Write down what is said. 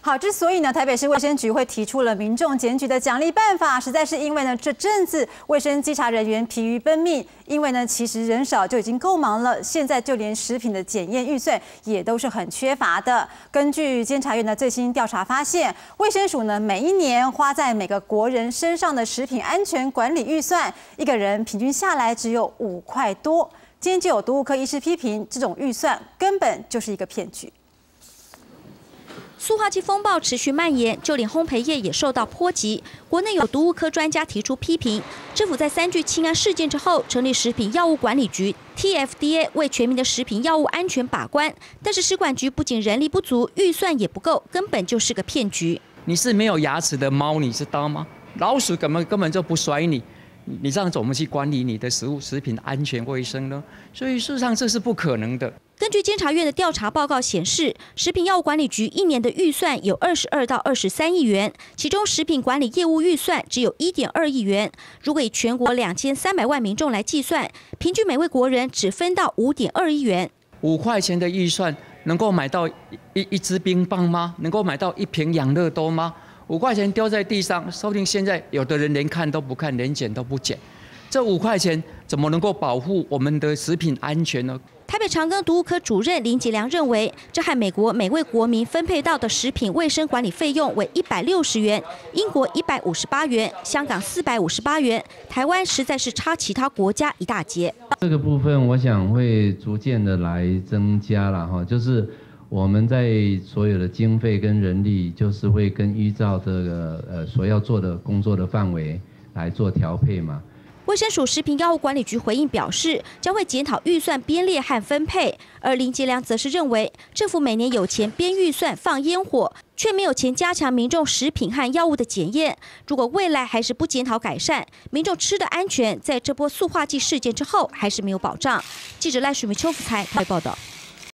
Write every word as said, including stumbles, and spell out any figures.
好，之所以呢，台北市卫生局会提出了民众检举的奖励办法，实在是因为呢，这阵子卫生稽查人员疲于奔命，因为呢，其实人少就已经够忙了，现在就连食品的检验预算也都是很缺乏的。根据监察院的最新调查发现，卫生署呢，每一年花在每个国人身上的食品安全管理预算，一个人平均下来只有五块多。今天就有毒物科医师批评，这种预算根本就是一个骗局。 塑化剂风暴持续蔓延，就连烘焙业也受到波及。国内有毒物科专家提出批评，政府在三聚氰胺事件之后，成立食品药物管理局 T F D A 为全民的食品药物安全把关。但是食管局不仅人力不足，预算也不够，根本就是个骗局。 你是没有牙齿的猫，你知道吗？老鼠根本根本就不甩你，你这样怎么去管理你的食物食品安全卫生呢？所以事实上这是不可能的。 根据监察院的调查报告显示，食品药物管理局一年的预算有二十二到二十三亿元，其中食品管理业务预算只有一点二亿元。如果以全国两千三百万民众来计算，平均每位国人只分到五点二亿元。 五块钱的预算能够买到一一支冰棒吗？能够买到一瓶养乐多吗？五块钱丢在地上，说不定现在有的人连看都不看，连捡都不捡。这五块钱怎么能够保护我们的食品安全呢？ 台北长庚毒物科主任林杰良认为，这和美国每位国民分配到的食品卫生管理费用为一百六十元，英国一百五十八元，香港四百五十八元，台湾实在是差其他国家一大截。 这个部分我想会逐渐的来增加了哈，就是我们在所有的经费跟人力，就是会跟依照这个呃所要做的工作的范围来做调配嘛。 卫生署食品药物管理局回应表示，将会检讨预算编列和分配。而林杰良则是认为，政府每年有钱编预算放烟火，却没有钱加强民众食品和药物的检验。如果未来还是不检讨改善，民众吃的安全，在这波塑化剂事件之后还是没有保障。记者赖淑梅、邱福才台北报道。